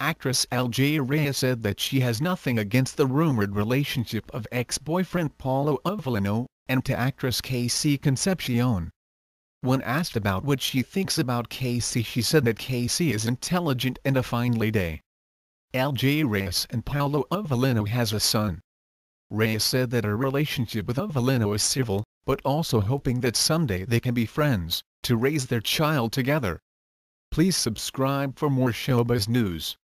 Actress LJ Reyes said that she has nothing against the rumored relationship of ex-boyfriend Paulo Avellino and to actress Casey Concepcion. When asked about what she thinks about Casey, she said that Casey is intelligent and a fine lady. LJ Reyes and Paulo Avellino has a son. Reyes said that her relationship with Avellino is civil, but also hoping that someday they can be friends, to raise their child together. Please subscribe for more showbiz news.